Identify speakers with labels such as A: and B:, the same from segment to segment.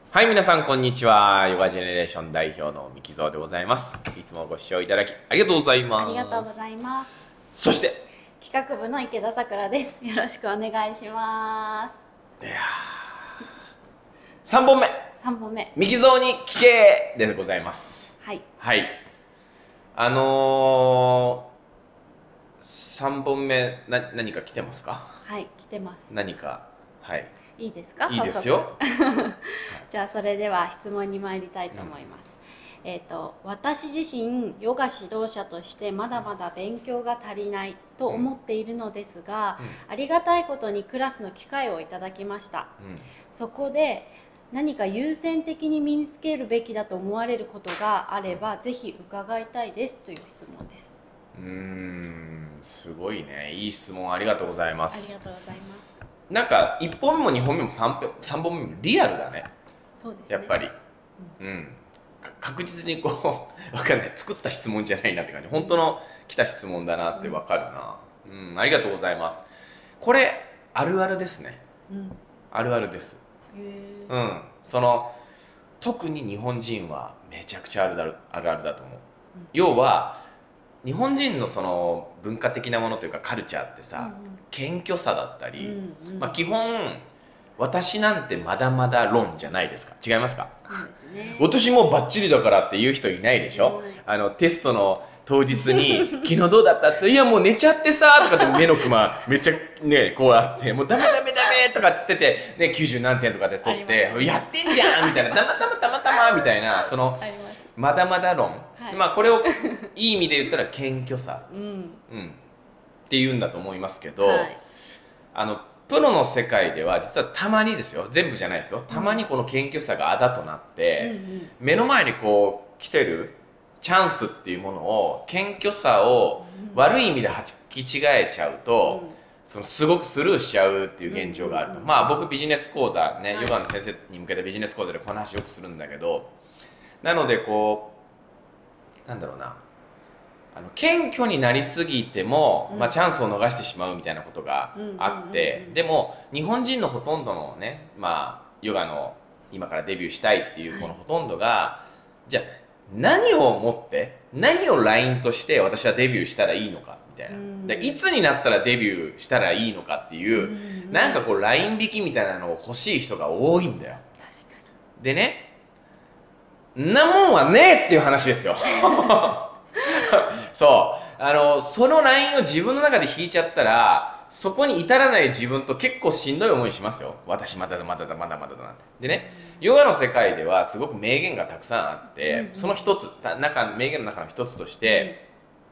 A: はい、皆さん、こんにちは。ヨガジェネレーション代表のミキゾーでございます。いつもご視聴いただきありがとうございます。
B: ありがとうございます。
A: そして、
B: 企画部の池田さくらです。よろしくお願いします。
A: いや3本目。
B: 3本目。
A: ミキゾーに聞けでございます。
B: はい。
A: はい。3本目、何か来てますか？
B: はい、来てます。
A: 何か、はい。
B: いいですか？
A: いいですよ。
B: じゃあ、それでは質問に参りたいと思います。私自身ヨガ指導者としてまだまだ勉強が足りないと思っているのですが、ありがたいことにクラスの機会をいただきました。そこで何か優先的に身につけるべきだと思われることがあればぜひ伺いたいですという質問です。
A: すごいね。いい質問ありがとうございます。
B: ありがとうございます。
A: なんか1本目も2本目も3本目もリアルだね。
B: そうですね。
A: やっぱり。確実にこう、わかんない。作った質問じゃないなって感じ。本当の来た質問だなってわかるな。ありがとうございます。これ、あるあるですね。あるあるです。特に日本人はめちゃくちゃあるあるだと思う。要は、日本人のその文化的なものというかカルチャーってさ、謙虚さだったり、基本私なんてまだまだ論じゃないですか。違いますか？
B: そうですね。
A: 私もうバッチリだからって言う人いないでしょ。テストの当日に「昨日どうだった？」って言って「いやもう寝ちゃってさ」とかって目のクマめっちゃねこうあって「もうダメダメダメ」とかっつってて、ね、90何点とかで取って「やってんじゃん」みたいな「たまたまたまたま」みたいなそのまだまだ論、これをいい意味で言ったら謙虚さ、って言うんだと思いますけど、プロの世界では実はたまにですよ、全部じゃないですよ、たまにこの謙虚さがあだとなって、目の前にこう来てるチャンスっていうものを謙虚さを悪い意味で履き違えちゃうと、すごくスルーしちゃうっていう現状があると。僕ビジネス講座ね、ヨガの先生に向けたビジネス講座でこの話よくするんだけど、なのでこうなんだろうな、謙虚になりすぎても、チャンスを逃してしまうみたいなことがあって、でも日本人のほとんどのね、ヨガの今からデビューしたいっていうこのほとんどが、じゃあ何を持って何をラインとして私はデビューしたらいいのかみたいな、いつになったらデビューしたらいいのかっていう、なんかこうライン引きみたいなのを欲しい人が多いんだよ。でね、んなもんはねえっていう話ですよ。そのラインを自分の中で引いちゃったら、そこに至らない自分と結構しんどい思いしますよ。私まだだまだだまだまだだなって。でね、ヨガの世界ではすごく名言がたくさんあって、その一つ、名言の中の一つとして、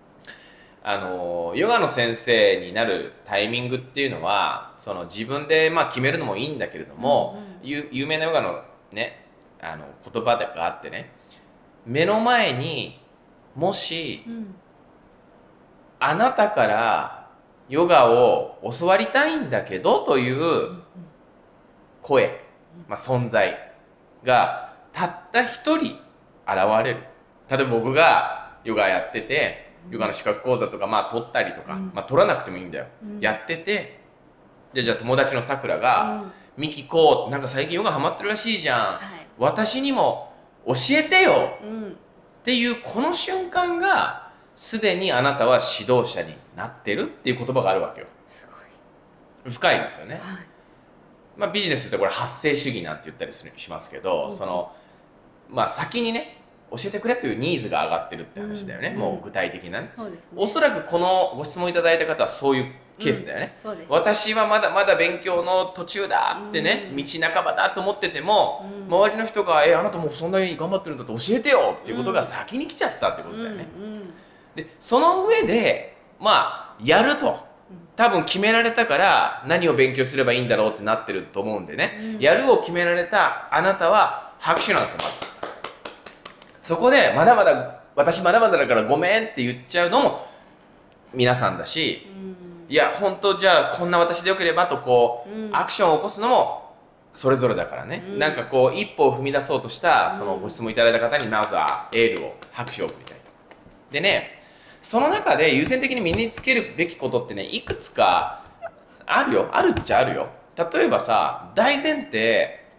A: ヨガの先生になるタイミングっていうのは、自分で決めるのもいいんだけれども、有名なヨガのね、言葉があってね、目の前にもし、あなたからヨガを教わりたいんだけどという声、存在がたった一人現れる。例えば僕がヨガやってて、ヨガの資格講座とか取ったりとか、取らなくてもいいんだよ、やってて、じゃあ友達のさくらが、ミキコなんか最近ヨガハマってるらしいじゃん、私にも教えてよ、っていうこの瞬間がすでにあなたは指導者になってるっていう言葉があるわけよ。
B: すご
A: い深いですよね。ビジネスってこれ発生主義なんて言ったりしますけど、先にね教えてくれというニーズが上がってるって話だよね。もう具体的なね。おそらくこのご質問いただいた方はそういうケースだよね。私はまだまだ勉強の途中だってね、道半ばだと思ってても、周りの人があなたもうそんなに頑張ってるんだって教えてよっていうことが先に来ちゃったってことだよね。でその上でやると多分決められたから何を勉強すればいいんだろうってなってると思うんでね、やるを決められたあなたは拍手なんですよ。そこで私まだまだだからごめんって言っちゃうのも皆さんだし、いや本当じゃあこんな私でよければとこう、アクションを起こすのもそれぞれだからね、なんかこう一歩を踏み出そうとしたそのご質問いただいた方にまずはエールを拍手を送りたい。でね、その中で優先的に身につけるべきことってね、いくつかあるよ。あるっちゃあるよ。例えばさ、大前提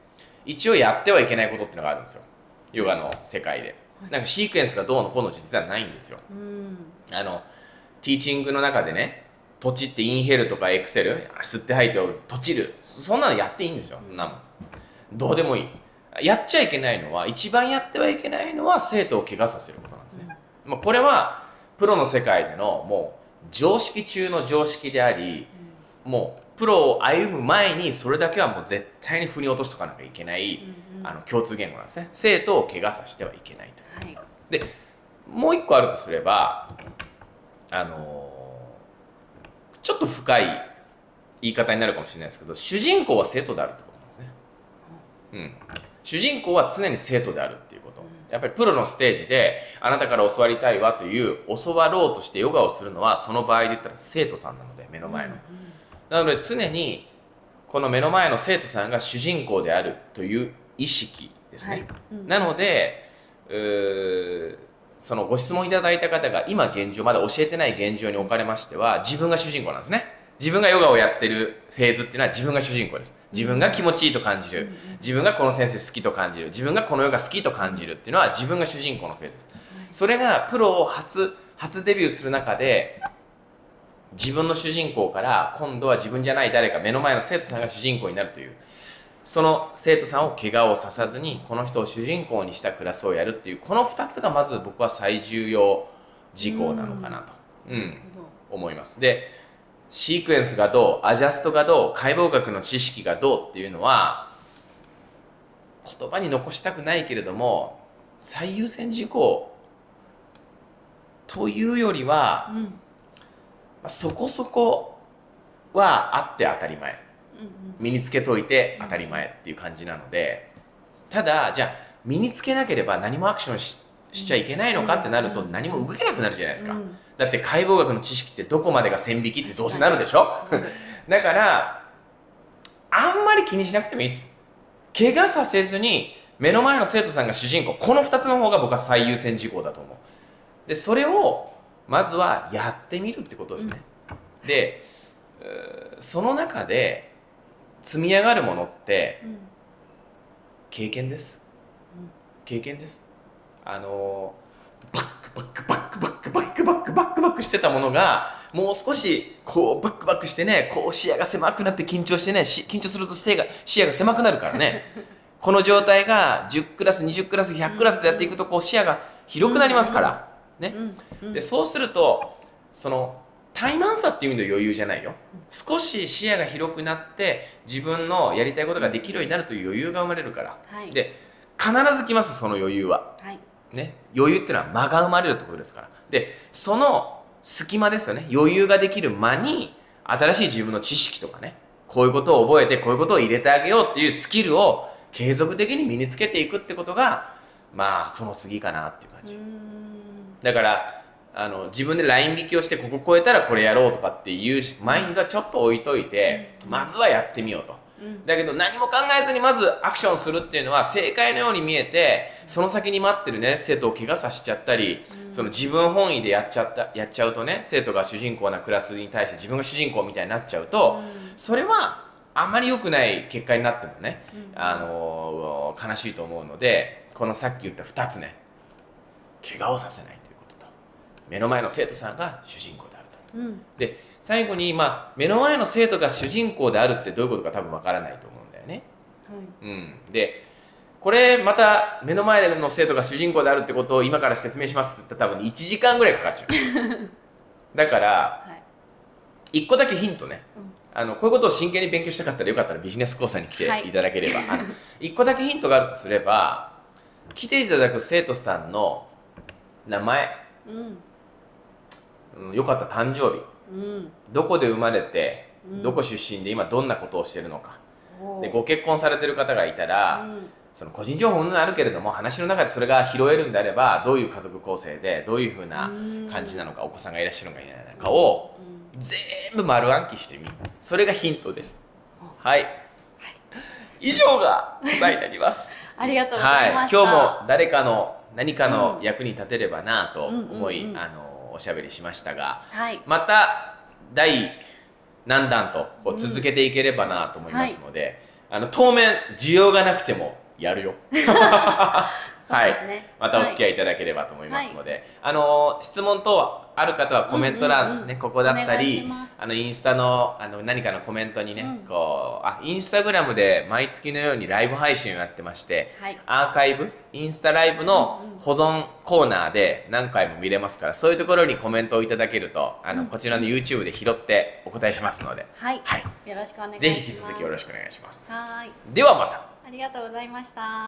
A: 一応やってはいけないことっていうのがあるんですよ、ヨガの世界で。なんかシークエンスがどうのこうの実はないんですよ。ティーチングの中でね、閉じってインヘルとかエクセル、吸って吐いて閉じる、そんなのやっていいんですよ。そんなもんどうでもいい。やっちゃいけないのは、一番やってはいけないのは生徒を怪我させることなんですね。もうこれはプロの世界でのもう常識中の常識であり、もうプロを歩む前にそれだけはもう絶対に腑に落としとかなきゃいけない、共通言語なんですね。生徒を怪我させてはいけないと。でもう一個あるとすれば、ちょっと深い言い方になるかもしれないですけど、主人公は生徒であるってことなんですね。主人公は常に生徒であるっていうこと。やっぱりプロのステージであなたから教わりたいわという教わろうとしてヨガをするのは、その場合で言ったら生徒さんなので、目の前の。なので常にこの目の前の生徒さんが主人公であるという意識ですね。なのでそのご質問いただいた方が今現状まだ教えてない現状におかれましては、自分が主人公なんですね。自分がヨガをやってるフェーズっていうのは自分が主人公です。自分が気持ちいいと感じる、自分がこの先生好きと感じる、自分がこのヨガ好きと感じるっていうのは自分が主人公のフェーズです。それがプロを初デビューする中で、自分の主人公から今度は自分じゃない誰か、目の前の生徒さんが主人公になるという、その生徒さんを怪我をささずにこの人を主人公にしたクラスをやるっていう、この2つがまず僕は最重要事項なのかなと、思います。でシークエンスがどう、アジャストがどう、解剖学の知識がどうっていうのは言葉に残したくないけれども、最優先事項というよりは、そこそこはあって当たり前、身につけといて当たり前っていう感じなので、ただじゃあ身につけなければ何もアクションしちゃいけないのかってなると、何も動けなくなるじゃないですか。だって解剖学の知識ってどこまでが線引きってどうせなるでしょだからあんまり気にしなくてもいいです。怪我させずに目の前の生徒さんが主人公、この2つの方が僕は最優先事項だと思う。でそれをまずはやってみるってことですね。でその中で積み上がるものって経験です。経験です。バックバックバックバックバックバックバックバックしてたものが、もう少しこうバックバックしてね、こう視野が狭くなって緊張してね、緊張すると視野が狭くなるからねこの状態が10クラス20クラス100クラスでやっていくと、こう視野が広くなりますからね。でそうすると、その怠慢さっていう意味の余裕じゃないよ、少し視野が広くなって自分のやりたいことができるようになるという余裕が生まれるから、で必ず来ます、その余裕は、ね、余裕っていうのは間が生まれるところですから。でその隙間ですよね、余裕ができる間に新しい自分の知識とかね、こういうことを覚えてこういうことを入れてあげようっていうスキルを継続的に身につけていくってことが、まあその次かなっていう感じ。だから自分でライン引きをして、ここ超えたらこれやろうとかっていうマインドはちょっと置いといて、まずはやってみようと。だけど何も考えずにまずアクションするっていうのは正解のように見えて、その先に待ってるね生徒を怪我させちゃったり、その自分本位でやっちゃうとね、生徒が主人公なクラスに対して自分が主人公みたいになっちゃうと、それはあんまり良くない結果になってもね、悲しいと思うので、このさっき言った2つね、怪我をさせないということと、目の前の生徒さんが主人公であると、で最後に、目の前の生徒が主人公であるってどういうことか多分わからないと思うんだよね。でこれまた目の前の生徒が主人公であるってことを今から説明しますって多分1時間ぐらいかかっちゃうだから、1個だけヒントね、こういうことを真剣に勉強したかったら、よかったらビジネス講座に来ていただければ、1個だけヒントがあるとすれば、来ていただく生徒さんの名前、よかった誕生日、どこで生まれて、どこ出身で今どんなことをしてるのか、でご結婚されてる方がいたら、その個人情報うんぬんあるけれども、話の中でそれが拾えるんであれば、どういう家族構成でどういうふうな感じなのか、お子さんがいらっしゃるのかいないのかを全部丸暗記してみる、それがヒントです。はい、以上が答えになります
B: ありがとうございました。
A: 今日も誰かの何かの役に立てればなと思い、おしゃべりしましたが、また第何弾とこう続けていければなと思いますので、 当面需要がなくてもやるよ。はい、
B: そうですね、
A: またお付き合いいただければと思いますので、質問等ある方はコメント欄、ね、ここだったり、インスタの何かのコメントにね、インスタグラムで毎月のようにライブ配信をやってまして、アーカイブ、インスタライブの保存コーナーで何回も見れますから、そういうところにコメントをいただけると、こちらの YouTube で拾ってお答えしますので、
B: はい、よろしくお願いします。
A: ぜひ引き続きよろしくお願いします。
B: はい、
A: ではまた。
B: ありがとうございました。